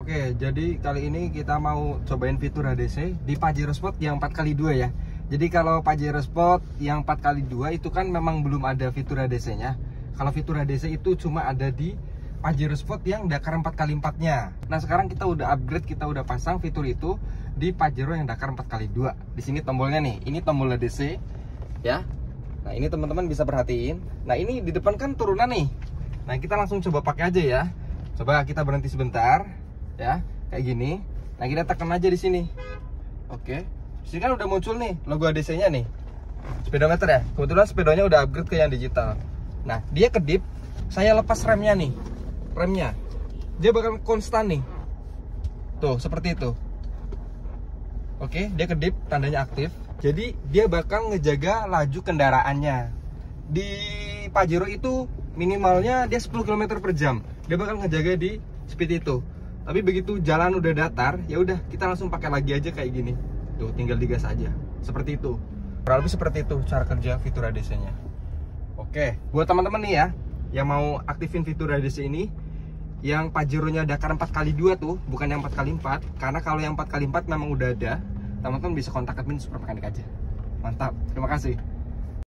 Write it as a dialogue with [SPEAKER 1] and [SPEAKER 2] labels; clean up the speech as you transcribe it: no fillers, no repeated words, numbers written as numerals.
[SPEAKER 1] Oke, jadi kali ini kita mau cobain fitur HDC di Pajero Sport yang 4x2 ya. Jadi kalau Pajero Sport yang 4x2 itu kan memang belum ada fitur HDC-nya. Kalau fitur HDC itu cuma ada di Pajero Sport yang Dakar 4x4-nya. Nah, sekarang kita udah upgrade, kita udah pasang fitur itu di Pajero yang Dakar 4x2. Di sini tombolnya nih, ini tombol HDC ya. Nah, ini teman-teman bisa perhatiin. Nah, ini di depan kan turunan nih. Nah, kita langsung coba pakai aja ya. Coba kita berhenti sebentar ya, kayak gini. Nah, kita tekan aja di sini. Oke. Di sini kan udah muncul nih logo HDC-nya nih. Speedometer ya. Kebetulan speedonya udah upgrade ke yang digital. Nah, dia kedip, saya lepas remnya nih. Remnya. Dia bakal konstan nih. Tuh, seperti itu. Oke, dia kedip, tandanya aktif. Jadi, dia bakal ngejaga laju kendaraannya. Di Pajero itu minimalnya dia 10 km per jam. Dia bakal ngejaga di speed itu. Tapi begitu jalan udah datar, ya udah kita langsung pakai lagi aja kayak gini. Tuh, tinggal digas aja. Seperti itu. Kurang lebih seperti itu cara kerja fitur HDC-nya. Oke, buat teman-teman nih ya yang mau aktifin fitur HDC ini, yang Pajero-nya Dakar 4x2 tuh, bukan yang 4x4. Karena kalau yang 4x4 memang udah ada, teman-teman bisa kontak admin Super Mekanik aja. Mantap. Terima kasih.